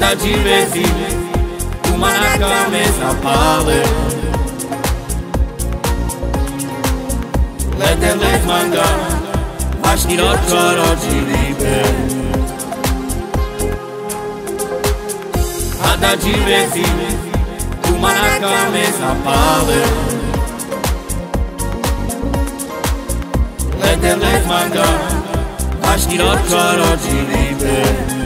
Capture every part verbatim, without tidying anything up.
Hada de vezine, uma na cabeça pale. Lete let manga, ashtirot korojinibe. Hada de vezine, uma na cabeça pale. Lete let manga, ashtirot korojinibe.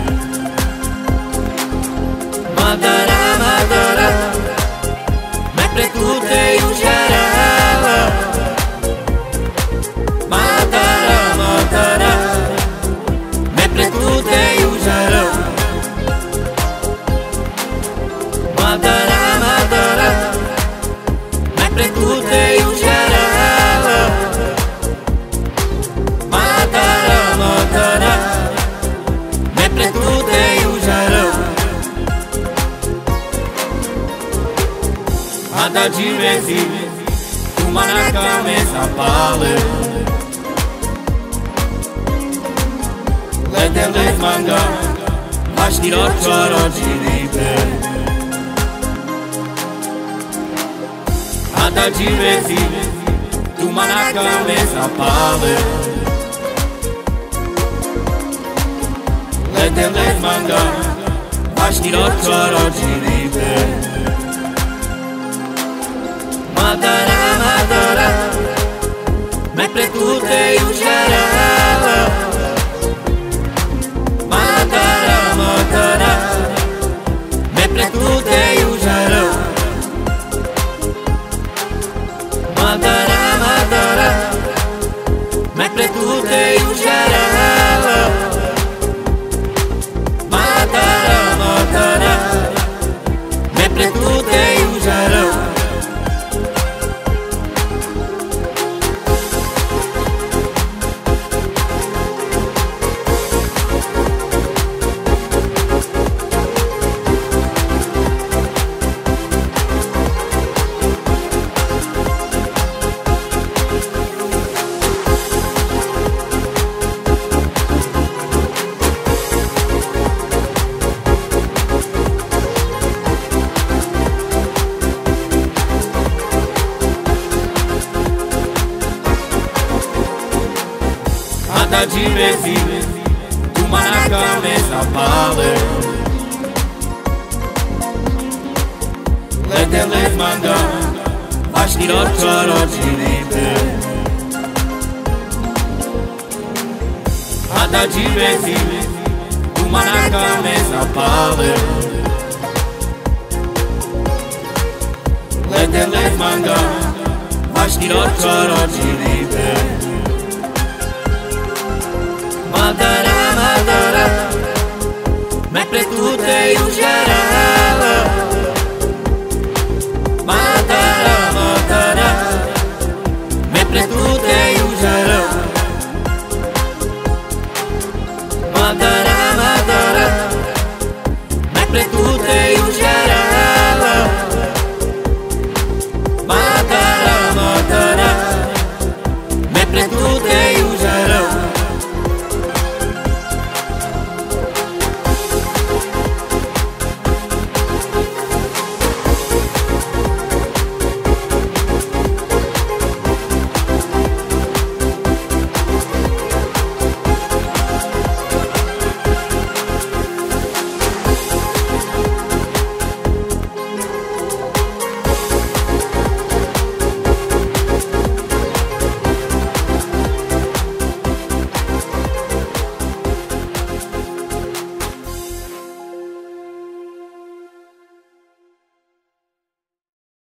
Madara, madara, me preclutei o geral. Madara, madara, me preclutei o geral. Madara, madara, me preclutei o geral. Madara, madara, me preclutei o geral. Hada de vezine, uma na cabeça pale. Lete let manga, ashtirot korojinibe. Hada de vezine, uma na cabeça pale. Lete let manga, ashtirot korojinibe. Madara, madara, me preclutei o geral. Madara, madara, me preclutei o geral. Madara, madara, me preclutei o geral. Madara, madara, me preclutei o geral. Hada de vezine, uma na cabeça pale. Lete let manga, ashtirot korojinibe. Hada de vezine, uma na cabeça pale. Lete let manga, ashtirot korojinibe.